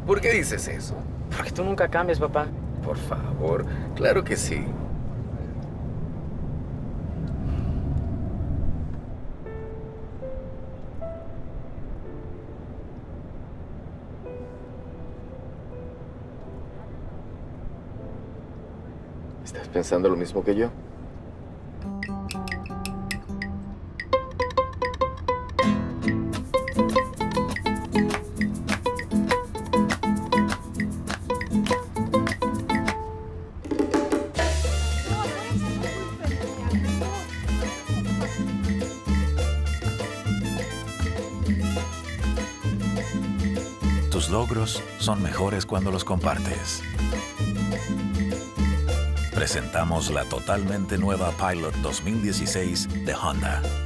¿Por qué dices eso? Porque tú nunca cambias, papá. Por favor, claro que sí. ¿Estás pensando lo mismo que yo? Tus logros son mejores cuando los compartes. Presentamos la totalmente nueva Pilot 2016 de Honda.